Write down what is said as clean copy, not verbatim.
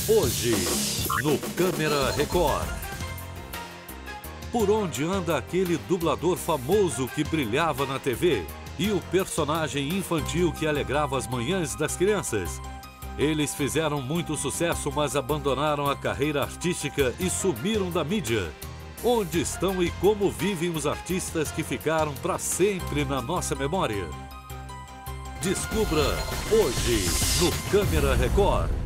Hoje, no Câmera Record. Por onde anda aquele dublador famoso que brilhava na TV e o personagem infantil que alegrava as manhãs das crianças? Eles fizeram muito sucesso, mas abandonaram a carreira artística e sumiram da mídia. Onde estão e como vivem os artistas que ficaram para sempre na nossa memória? Descubra hoje no Câmera Record.